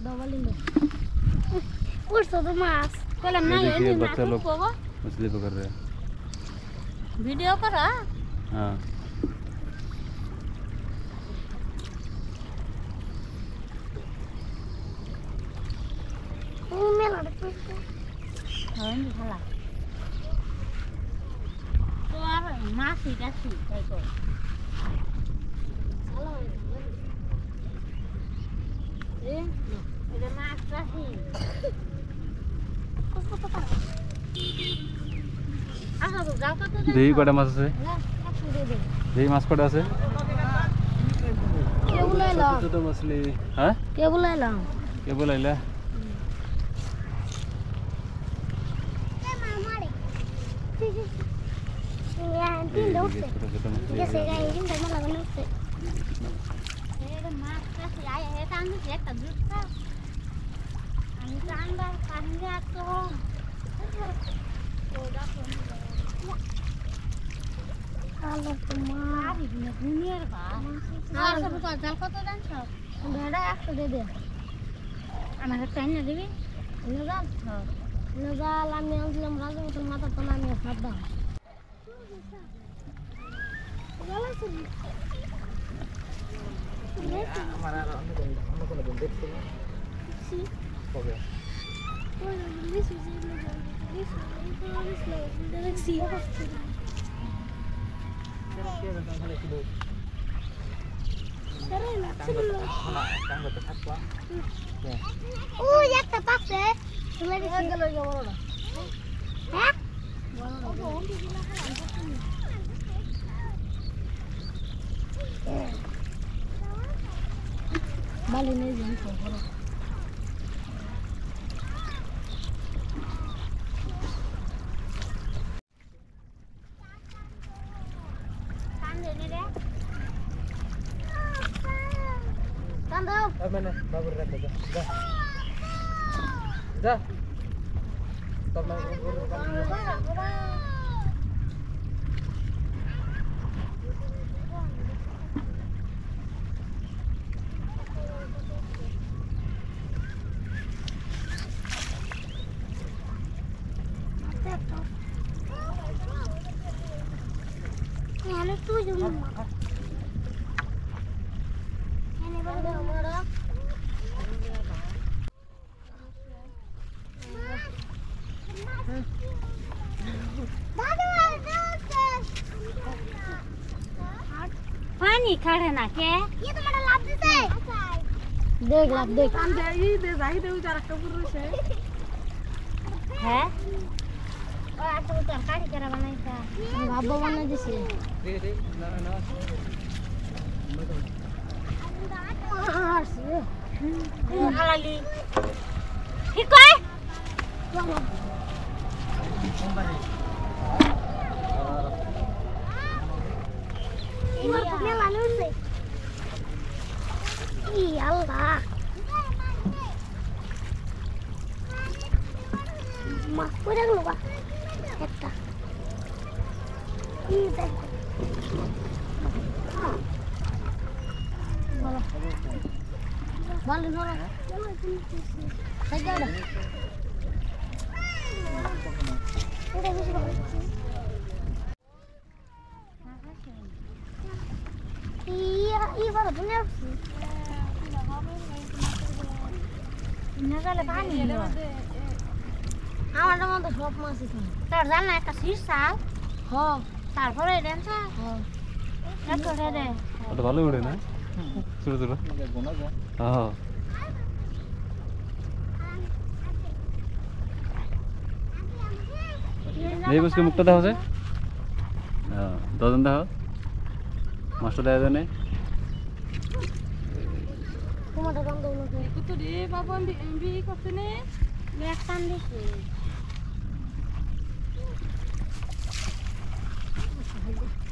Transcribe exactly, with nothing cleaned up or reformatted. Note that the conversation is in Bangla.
डबल इन उठ तो मास पहले ना ये नहीं बच्चा लोग मछली पकड़ रहे हैं वीडियो कर रहा हां ओ मेला देखो हां नहीं खाला तो यार मास ही कैसी देखो चलो ए এটা মাছ রাখি কত কত আহা তো যাও কত দেই কটা মাছ আছে দেই মাছ কটা আছে কে বুলাইলা ছোট মাছলি হ্যাঁ কে বুলাইলা কে বুলাইলা এ মামারে ইয়া তিন দৌড়ছে जैसे गाय दिन धर्म लगन से ए माछ का आए है टांग से एक तजुत का আমি টাंगा কান্না তো ওটা কোন আলো তো মারি দিনে দুনিয়ার বা আর সব তো জাল কত দাম সব ভেড়া একশো দে দে আমাকে টাইম না দিবি নজাল নজাল আমি আনলাম রাজু তো মাথা তো আমি হাত দাও हमारा हम को हम को लगे देखते हैं सी हो गया और this is this this direct सी हो क्या बताऊं खाली किलो अरे ना चलो टांग तो थाकवा ओ একটা পাশে তুমি দেখে লই যাও বড়টা হ্যাঁ বড়টা ওম দিলা খালা Bali ne zin ko ko kan de ne re kan do ab mane babur rakh जा जा जा तब मैं Ini tuh cuma. Ini baru ada. पानी खड़े ना के? ये तो मेरा लाभ से। देख लाभ देख। हम जाई दे जाई दे उधर का पुरुष है। है? और आज तो तरकारी करा बनाई था गाबो बना जैसे दे दे ना ना हां से हलाली ठीक है ini punya lalu sih iyalah mah udah lupa Eta. Ini Malah. Balik nolak. Saja dah. Udah bisa. Iya, iya baru benar sih. Ini kali panik loh. আমার মতো সব মাছ এখানে তোর জান না একটা শীষ শাক হ্যাঁ তারপরে দেন শাক হ্যাঁ একটা দে ওটা ভালো উড়ে না ছোট ছোট হ্যাঁ এই বসকে মুক্তা দাও আছে হ্যাঁ দজন দাও মাছটা দেয় জানে তোমার দাম দাও না কত রে বাবা এমবি কত নে এক টান দিছি Thank you.